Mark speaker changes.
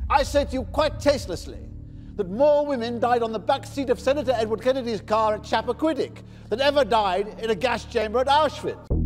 Speaker 1: I say to you quite tastelessly that more women died on the back seat of Senator Edward Kennedy's car at Chappaquiddick than ever died in a gas chamber at Auschwitz.